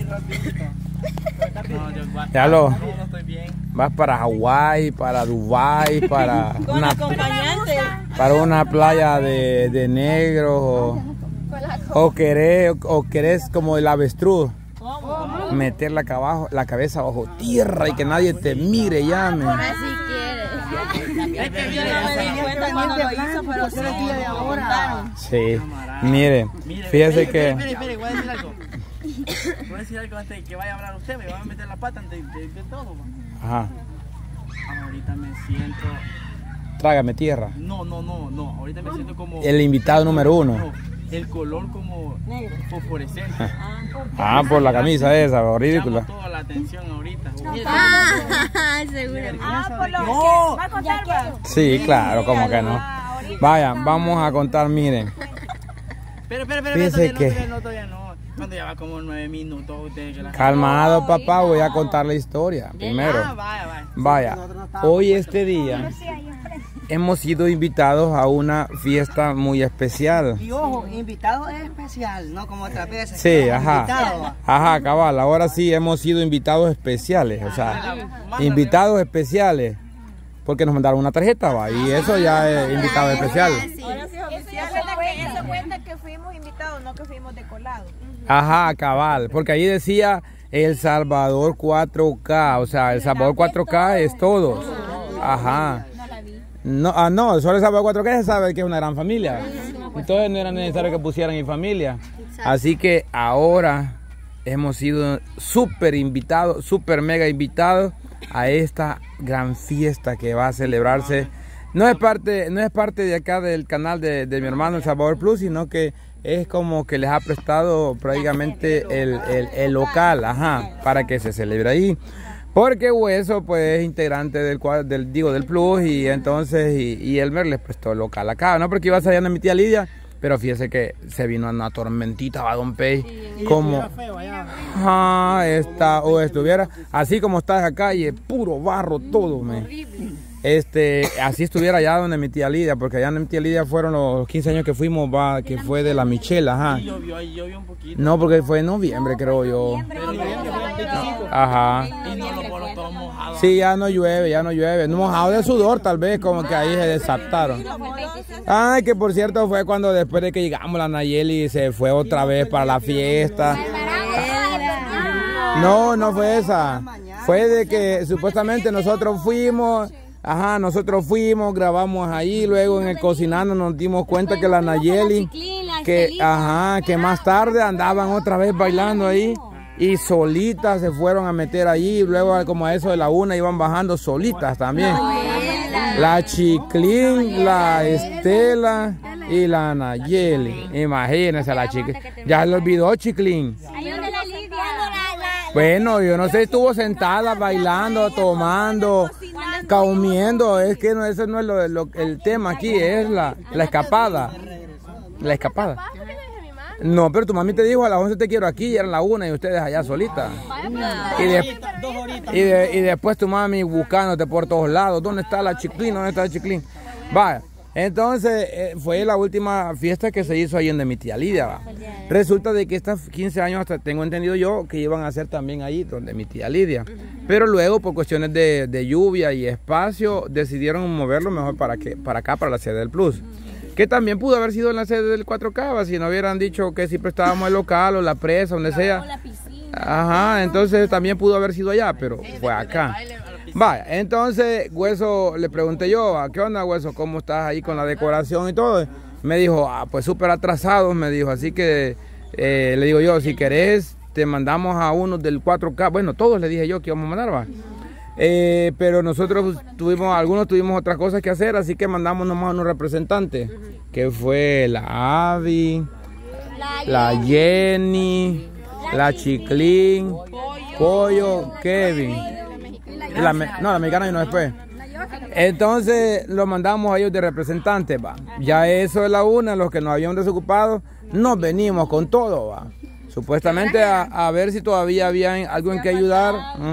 Ya lo. No estoy bien. Vas para Hawái, para Dubái, para una playa de negros o querés como el avestruz. Meter la cabeza bajo tierra y que nadie te mire, llame. Así quiere. Es que yo no me di cuenta cuando lo hizo, pero sí de ahora. Sí, mire, fíjese que... Espere, voy a decir algo. Voy a decir algo antes de que vaya a hablar usted, me va a meter la pata antes de todo. Ajá. Ahorita me siento... Trágame tierra. No, ahorita me siento como... El invitado número 1. No, el color como fosforescente. Ah, por la camisa esa, ridícula. Llama toda la atención ahorita. Seguro. Por lo No. que va a contar. Sí, claro, como que no. Vaya, vamos a contar, miren. Pero, Fíjese que... todavía no. Cuando ya va como 9 minutos. Usted que la... Calmado, papá, voy a contar la historia primero. Vaya, hoy este día hemos sido invitados a una fiesta muy especial. Y ojo, invitado es especial, no como otras veces. Sí, ajá. Ajá, cabal, ahora sí hemos sido invitados especiales, o sea, invitados especiales. Porque nos mandaron una tarjeta, va, y eso ya es invitado especial. Eso cuenta que fuimos invitados, no que fuimos decolados. Ajá, cabal, porque ahí decía El Salvador 4K, o sea, El Salvador 4K es todos. Ajá. No, solo El Salvador 4K se sabe que es una gran familia. Entonces no era necesario que pusieran mi familia. Así que ahora hemos sido súper invitados, súper mega invitados a esta gran fiesta que va a celebrarse. No es parte de acá del canal de mi hermano El Salvador Plus, sino que es como que les ha prestado prácticamente el local, ajá, para que se celebre ahí. Porque Hueso pues es integrante del Plus y entonces y Elmer les prestó el local acá, no porque iba a salir a mi tía Lidia, pero fíjese que se vino una tormentita, va Don Pey, como estuviera así como está esa calle, puro barro todo, así estuviera allá donde mi tía Lidia, porque allá donde mi tía Lidia fueron los 15 años que fuimos, que fue de la Michelle, ajá. Llovió un poquito. No, porque fue en noviembre, creo yo. Ajá. Sí, ya no llueve. No, mojado de sudor, tal vez, como que ahí se desataron. Ay, que por cierto fue cuando después de que llegamos, la Nayeli se fue otra vez para la fiesta. No fue esa. Fue de que supuestamente nosotros fuimos, grabamos ahí, luego en el cocinando nos dimos cuenta que la Nayeli, que más tarde andaban otra vez bailando ahí. Y solitas se fueron a meter allí, luego como a eso de la 1 iban bajando solitas también. La Chiclín, la Estela y la Nayeli. Imagínense la Chiclín. Ya le olvidó Chiclín. Bueno, yo no sé, estuvo sentada bailando, tomando, comiendo. Es que no, ese no es el tema aquí, es la escapada. La escapada. No, pero tu mami te dijo a las 11 te quiero aquí y eran las 1 y ustedes allá solitas. Y después tu mami buscándote por todos lados. ¿Dónde está la Chiclín? ¿Dónde está la Chiclín? Vaya, entonces fue la última fiesta que se hizo ahí en de mi tía Lidia. Va. Resulta de que estos 15 años, hasta tengo entendido yo, que iban a hacer también ahí donde mi tía Lidia. Pero luego por cuestiones de lluvia y espacio decidieron moverlo mejor para acá, para la sede del Plus. Que también pudo haber sido en la sede del 4K, si no hubieran dicho que si prestábamos el local o la presa, donde sea. Ajá, entonces también pudo haber sido allá, pero fue acá. Vaya, entonces Hueso, le pregunté yo, ¿qué onda Hueso? ¿Cómo estás ahí con la decoración y todo? Me dijo, pues súper atrasados, me dijo, así que le digo yo, si querés, te mandamos a unos del 4K. Bueno, todos le dije yo que íbamos a mandar, va. Pero nosotros algunos tuvimos otras cosas que hacer, así que mandamos nomás a unos representantes, que fue la Avi, la Jenny, la Chiclín, Pollo, Kevin. La mexicana y no después. Entonces lo mandamos a ellos de representantes, va. Ya eso es la 1, los que nos habían desocupado, nos venimos con todo, va. Supuestamente a ver si todavía había algo en que ayudar.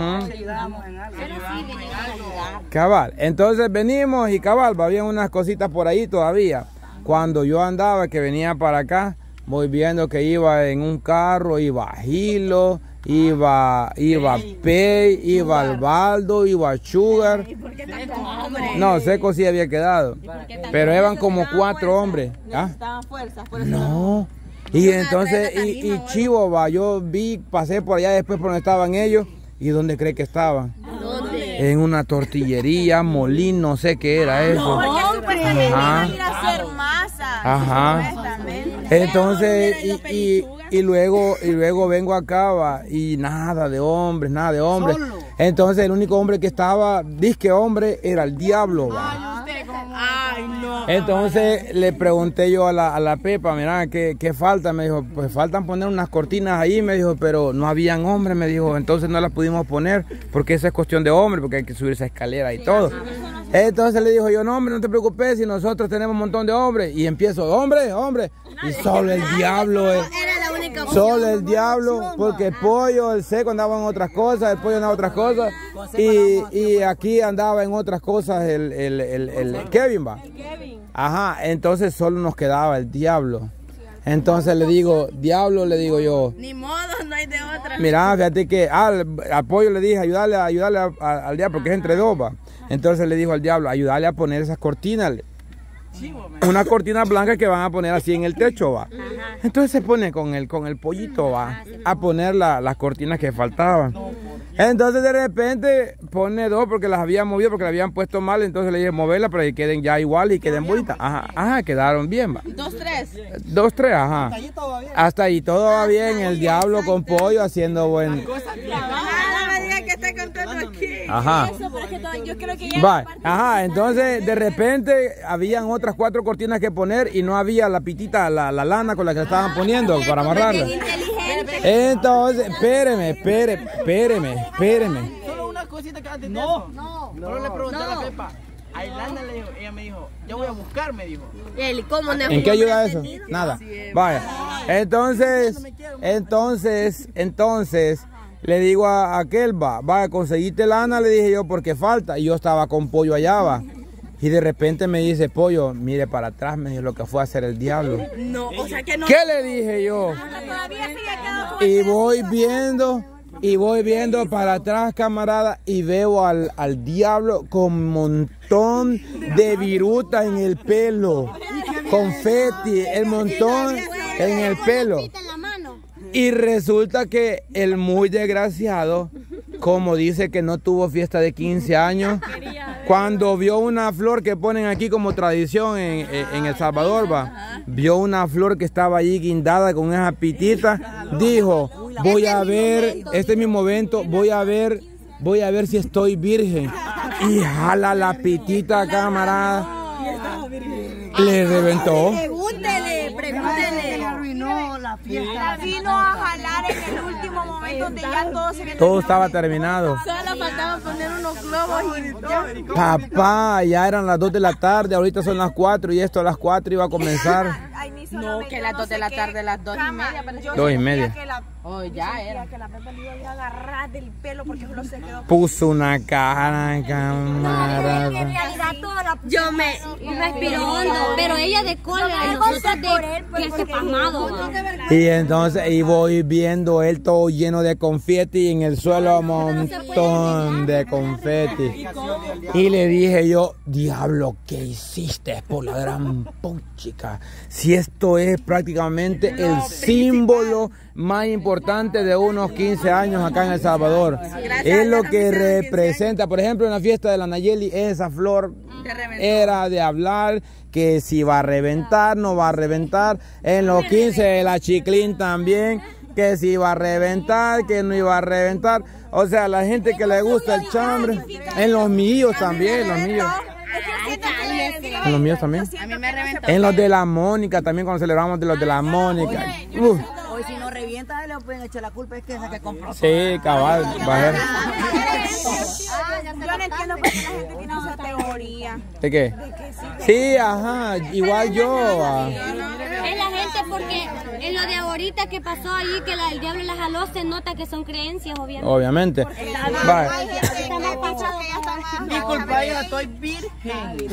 Cabal, entonces venimos y cabal, había unas cositas por ahí todavía. Cuando yo andaba, que venía para acá, voy viendo que iba en un carro, iba Gilo, iba Pei, iba Albaldo, iba Sugar. No, Seco sí había quedado. Pero eran como 4 hombres. ¿Ah? Estaban fuerzas, por eso. No. Y entonces, y Chivo, va, yo pasé por allá después por donde estaban ellos. ¿Y dónde cree que estaban? ¿Dónde? En una tortillería, molín, no sé qué era eso. Ajá. Ir a hacer masa. Ajá. Entonces, y luego vengo acá, va, y nada de hombres. Entonces el único hombre que estaba, disque hombre, era el diablo, va. Ay, no. Entonces le pregunté yo a la Pepa, mira, ¿qué falta? Me dijo, pues faltan poner unas cortinas ahí, me dijo, pero no habían hombres, me dijo, entonces no las pudimos poner, porque esa es cuestión de hombre, porque hay que subir esa escalera y todo. Entonces le dijo yo, no hombre, no te preocupes, si nosotros tenemos un montón de hombres. Y empiezo, hombre, y solo el diablo, solo el diablo, porque el pollo, el Seco andaba en otras cosas, el pollo andaba en otras cosas, y aquí andaba en otras cosas el Kevin, va. Ajá, entonces solo nos quedaba el diablo. Entonces le digo, diablo, le digo yo. Ni modo, no hay de otra. Mira, fíjate que al pollo le dije, ayudarle al diablo, porque es entre dos, va. Entonces le dijo al diablo, ayudarle a poner esas cortinas. Una cortina blanca que van a poner así en el techo, va. Entonces se pone con el pollito, va, a poner las cortinas que faltaban. Entonces de repente pone 2 porque las había movido, porque las habían puesto mal. Entonces le dije, moverlas para que queden ya igual y queden bonitas. Ajá, quedaron bien, va. 2, 3. 2, 3, ajá. Hasta ahí todo va bien. El diablo con pollo haciendo buen. Ajá. Va, ajá, entonces de repente habían otras 4 cortinas que poner y no había la pitita, la lana con la que la estaban poniendo para amarrarla. Entonces, espéreme. Solo una cosita que antes de eso. Solo le pregunté a la Pepa. A Ilana le dijo, ella me dijo, yo voy a buscar, me dijo. ¿En qué ayuda eso? Nada. Vaya. Entonces le digo a aquel, va, conseguiste lana, le dije yo, porque falta. Y yo estaba con pollo allá, va. Y de repente me dice, pollo, mire para atrás, me dijo lo que fue a hacer el diablo. No, o sea que no. ¿Qué le dije yo? Y voy viendo para atrás, camarada, y veo al diablo con un montón de virutas en el pelo. Confeti, el montón en el pelo. Y resulta que el muy desgraciado, como dice que no tuvo fiesta de 15 años, cuando vio una flor que ponen aquí como tradición en El Salvador, va, vio una flor que estaba allí guindada con esa pitita, dijo, voy a ver, este mismo evento, voy a ver si estoy virgen. Y jala la pitita, camarada. Le reventó. Pregúntele. Arruinó la fiesta. Vino a jalar en el último momento donde ya todo estaba terminado. Solo faltaba poner unos globos y ya. Papá, ya eran las 2 de la tarde, ahorita son las 4 y esto a las 4 iba a comenzar. No, que las 2 de la tarde, las 2:30. 2:30. Oh, ya era. Que la Pepa le iba a agarrar del pelo porque solo se quedó. Puso una cara, camarada. Yo me respiro hondo, pero ella de cólera y nosotros de que se pasmado. Y entonces, y voy viendo él todo lleno de confeti y en el suelo un montón de confeti. Y le dije yo, diablo, ¿qué hiciste por la gran puchica? Si esto es prácticamente el símbolo más importante de unos 15 años acá en El Salvador. Es lo que representa, por ejemplo, en la fiesta de la Nayeli, esa flor era de hablar que si va a reventar, no va a reventar. En los 15 de la Chiclín también, que si iba a reventar, que no iba a reventar. O sea, la gente que le gusta el chambre. En los míos también, los míos. En los míos también. A mí me reventó. En los de la Mónica también, cuando celebramos de los de la Mónica. Hoy si no revienta, le pueden echar la culpa, es que esa que compró. Sí, cabal, va a ver. Yo no entiendo por qué la gente tiene esa teoría. ¿De qué? Sí, ajá, igual yo. Es la gente porque en lo de ahorita que pasó allí, que el diablo la jaló, se nota que son creencias, obviamente. Va. Disculpa, yo estoy virgen.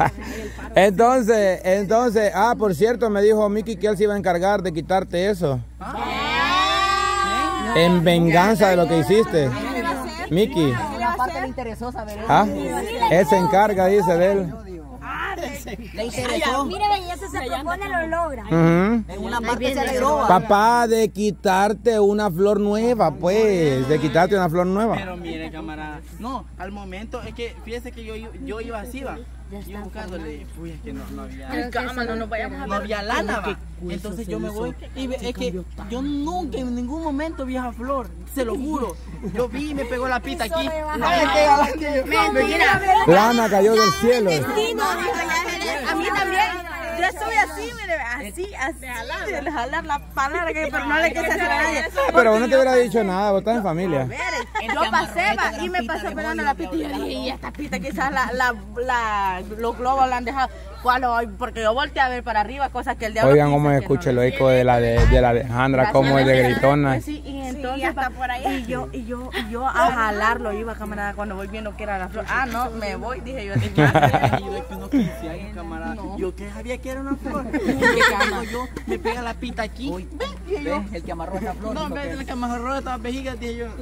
Entonces, por cierto, me dijo Miki que él se iba a encargar de quitarte eso. En venganza de lo que hiciste. Miki. Una parte le interesó saber eso. ¿Ah? Él se encarga, dice, de él. Le interesó. Mire, eso se propone, lo logra. Ujú. En una parte se alegró. Papá, de quitarte una flor nueva, pues. De quitarte una flor nueva. Pero mire, camarada. No, al momento es que fíjese que yo iba así, va. Iba buscándole. Uy, es que no había. No había lana, va. Entonces yo me voy. Y es que yo nunca en ningún momento vi a flor. Se lo juro. Yo vi y me pegó la pita aquí. Mentira. Lana cayó del cielo. A mí también. Yo soy así, mire, así, de jalar la palabra, pero no le quise hacer a nadie. Pero vos no te hubiera dicho nada, vos estás en familia. Yo pasé, va, y me pasó pegando la pita y yo dije, y esta pita quizás los globos la han dejado. Porque yo volteé a ver para arriba, cosas que el diablo. Oigan cómo se escucha el eco de la Alejandra, como es de gritona. Pues sí, y entonces hasta por ahí. Y yo a jalarlo iba, camarada, cuando voy viendo que era la flor. Ah, no, me voy, dije yo. Yo de que unos 15 años, camarada. Yo que sabía que era una flor. Yo me pega la pita aquí. ¿Ves? El que amarró esa flor. No, el que amarró estas vejigas, dije yo.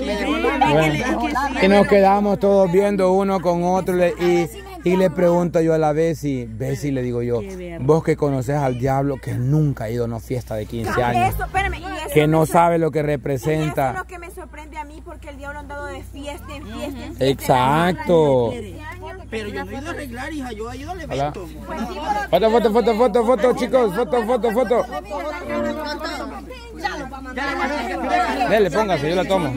Y nos quedamos todos viendo uno con otro y le pregunto yo a la Bessie, le digo yo, vos que conoces al diablo, que nunca ha ido a una fiesta de 15 años, que no sabe lo que representa. Eso es lo que me sorprende a mí, porque el diablo ha andado de fiesta en fiesta en fiesta. Exacto. Pero yo no he ido a arreglar, hija, yo he ido al evento. Foto, chicos, foto. Dele, póngase, yo la tomo.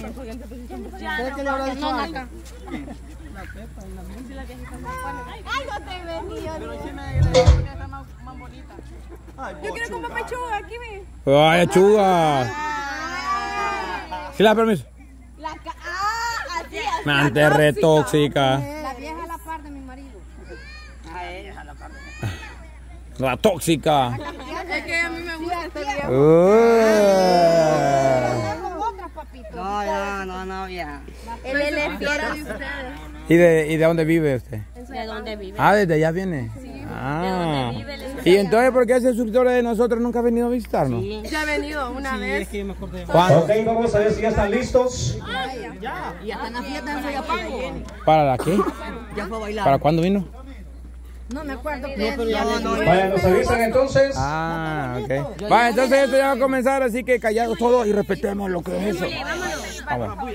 Yo quiero comer pechuga, aquí ve. ¡Ay, lechuga! ¿Sí le da permiso? Así. Mente re tóxica. La vieja a la par de mi marido. La tóxica. Es que a mí me gusta este viejo. No, ya. Él es fiero de ustedes. ¿Y de dónde vive usted? ¿De dónde vive? Ah, desde allá viene. Ah. ¿Y entonces por qué ese suscriptor de nosotros nunca ha venido a visitarnos? Ya he venido una vez. ¿Cuándo? Ok, vamos a ver si ya están listos. Y hasta en la fiesta en Soyapango. ¿Para la qué? Ya fue a bailar. ¿Para cuándo vino? No me acuerdo. Vaya, nos avisan entonces. Ah, ok. Vale, entonces esto ya va a comenzar, así que callados todos y respetemos lo que es eso. Vámonos.